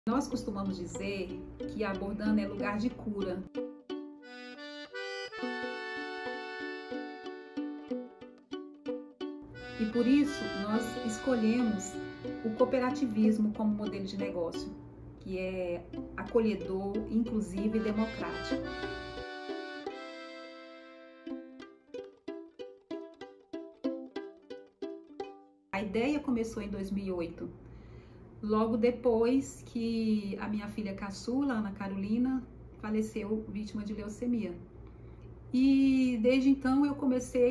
Nós costumamos dizer que a Bordana é lugar de cura. E por isso nós escolhemos o cooperativismo como modelo de negócio, que é acolhedor, inclusivo e democrático. A ideia começou em 2008, logo depois que a minha filha caçula, Ana Carolina, faleceu vítima de leucemia. E desde então eu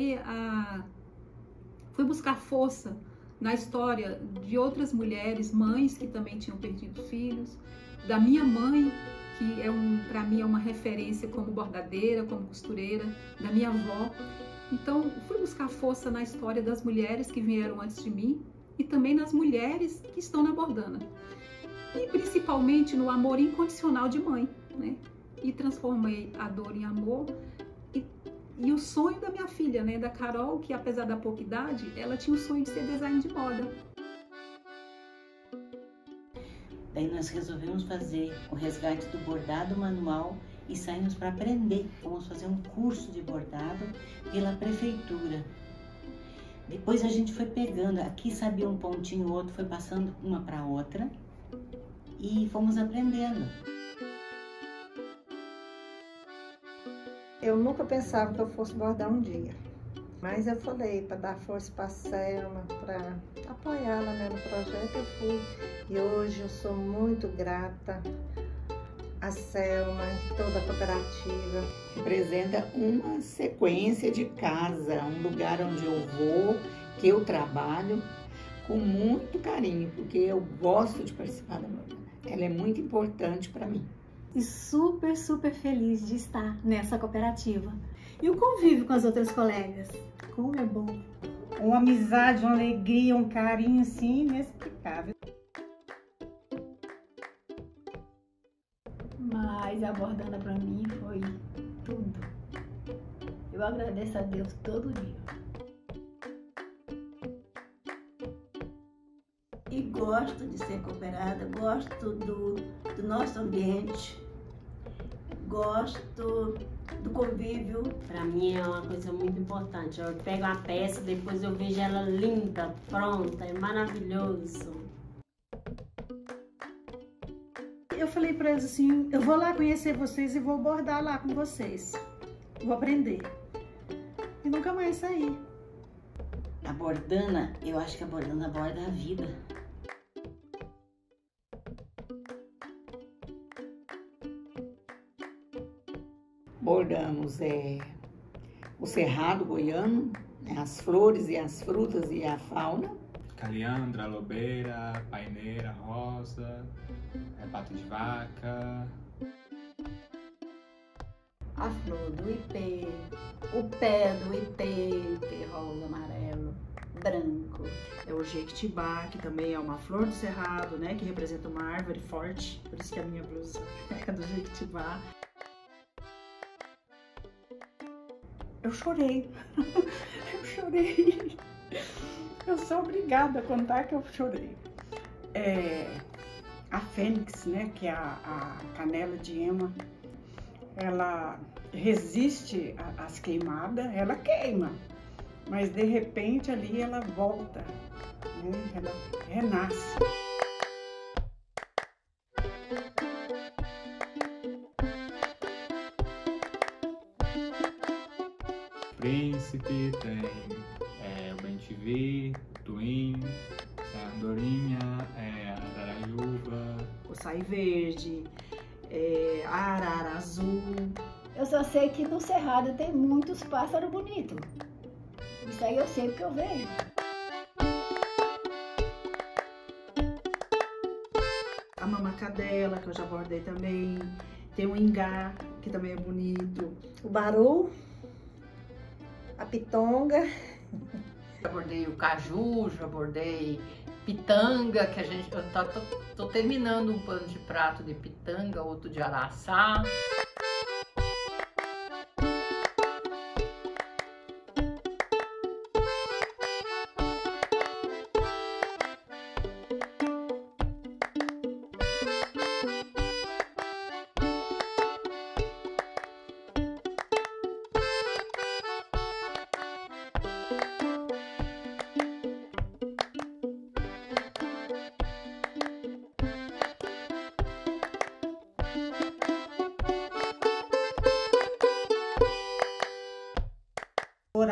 fui buscar força na história de outras mulheres, mães que também tinham perdido filhos, da minha mãe, que para mim é uma referência como bordadeira, como costureira, da minha avó. Então fui buscar força na história das mulheres que vieram antes de mim e também nas mulheres que estão na Bordana. E principalmente no amor incondicional de mãe, né? E transformei a dor em amor. E o sonho da minha filha, né, da Carol, que apesar da pouca idade, ela tinha o sonho de ser design de moda. Daí nós resolvemos fazer o resgate do bordado manual e saímos para aprender. Fomos fazer um curso de bordado pela prefeitura. Depois a gente foi pegando, aqui sabia um pontinho, o outro foi passando uma para outra e fomos aprendendo. Eu nunca pensava que eu fosse bordar um dia, mas eu falei para dar força para a Selma, para apoiá-la, né, no projeto, eu fui. E hoje eu sou muito grata à Selma e toda a cooperativa. Representa uma sequência de casa, um lugar onde eu vou, que eu trabalho com muito carinho, porque eu gosto de participar da Bordana. Ela é muito importante para mim. E super feliz de estar nessa cooperativa. E o convívio com as outras colegas, como é bom. Uma amizade, uma alegria, um carinho assim inexplicável. Mas a Bordana para mim foi tudo. Eu agradeço a Deus todo dia. E gosto de ser cooperada, gosto do nosso ambiente, gosto do convívio. Para mim é uma coisa muito importante. Eu pego uma peça, depois eu vejo ela linda, pronta, é maravilhoso. Eu falei para eles assim, eu vou lá conhecer vocês e vou bordar lá com vocês. Vou aprender. E nunca mais saí. A Bordana, eu acho que a Bordana borda a vida. Bordamos o cerrado goiano, né, as flores e as frutas e a fauna. Caliandra, lobeira, paineira, rosa, pato de vaca. A flor do ipê, o pé do ipê rosa, amarelo, branco. É o jequitibá, que também é uma flor do cerrado, né, que representa uma árvore forte, por isso que a minha blusa é do jequitibá. Eu chorei, eu chorei. Eu sou obrigada a contar que eu chorei. A fênix, né, que é a canela de ema, ela resiste às queimadas, ela queima, mas de repente ali ela volta, né, ela renasce. Príncipe, tem o bem-te-vi, o twin, a andorinha, a araranjuba, o açaí verde, a arara azul. Eu só sei que no cerrado tem muitos pássaros bonitos. Isso aí eu sei porque eu vejo. A mamacadela, que eu já bordei também. Tem o ingá, que também é bonito. O baru, a pitonga. Já bordei o caju, já bordei pitanga, que eu tô terminando um pano de prato de pitanga, outro de araçá.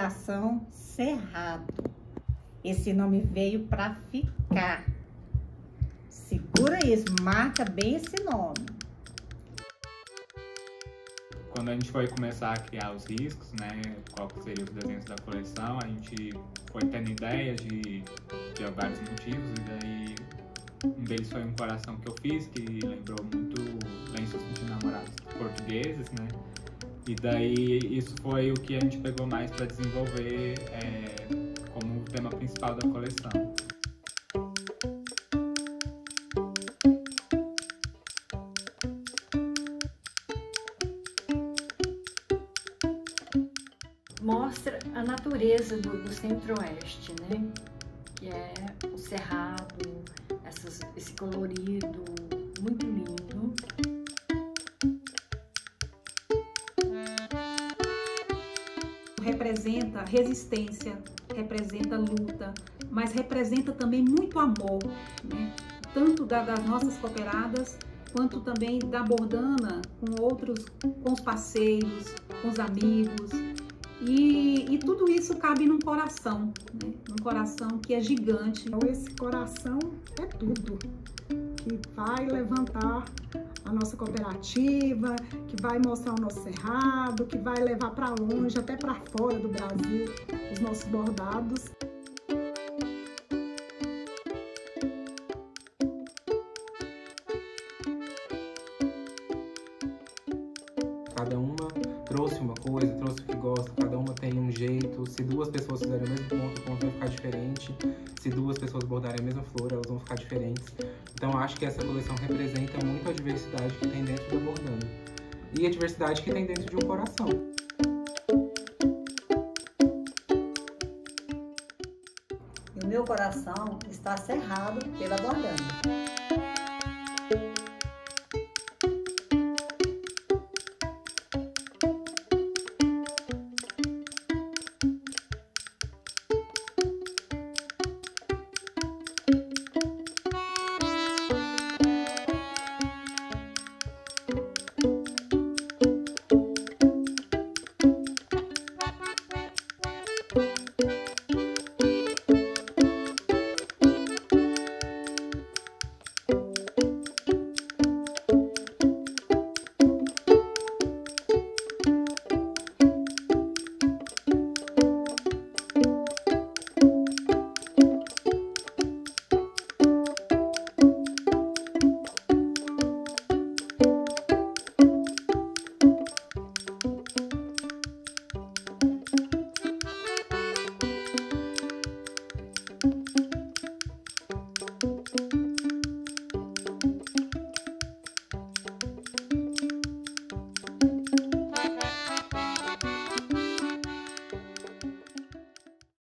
Coração Cerrado. Esse nome veio para ficar. Segura isso, marca bem esse nome. Quando a gente foi começar a criar os riscos, né, qual que seriam os desenhos da coleção, a gente foi tendo ideias de vários motivos, e daí um deles foi um coração que eu fiz, que lembrou muito lenços de namorados portugueses, né, e daí isso foi o que a gente pegou mais para desenvolver como o tema principal da coleção. Mostra a natureza do Centro-Oeste, né? Que é o cerrado, esse colorido muito lindo. Representa resistência, representa luta, mas representa também muito amor, né? Tanto das nossas cooperadas, quanto também da Bordana com os parceiros, com os amigos. E tudo isso cabe num coração, né? Um coração que é gigante. Então esse coração é tudo, que vai levantar a nossa cooperativa, que vai mostrar o nosso cerrado, que vai levar para longe, até para fora do Brasil, os nossos bordados. Cada uma trouxe uma coisa, trouxe o que gosta, cada uma tem um jeito. Se duas pessoas fizerem o mesmo ponto, o ponto vai ficar diferente. Se duas pessoas bordarem a mesma flor, elas vão ficar diferentes. Então acho que essa coleção representa muito a diversidade que tem dentro da Bordana e a diversidade que tem dentro de um coração. E o meu coração está cerrado pela Bordana.